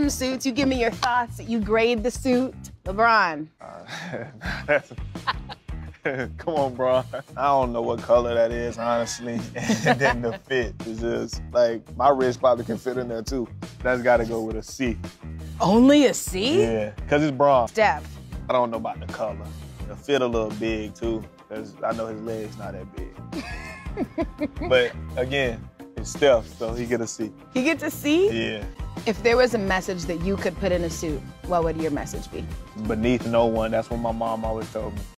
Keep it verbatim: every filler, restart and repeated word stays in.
some suits. You give me your thoughts. You grade the suit. LeBron. Uh, Come on, bro. I don't know what color that is, honestly. And then the fit is just, like, my wrist probably can fit in there, too. That's got to go with a C. Only a C? Yeah, because it's bronze. Steph. I don't know about the color. The fit a little big, too, because I know his leg's not that big. But, again, it's Steph, so he get a C. He gets a C? Yeah. If there was a message that you could put in a suit, what would your message be? Beneath no one. That's what my mom always told me.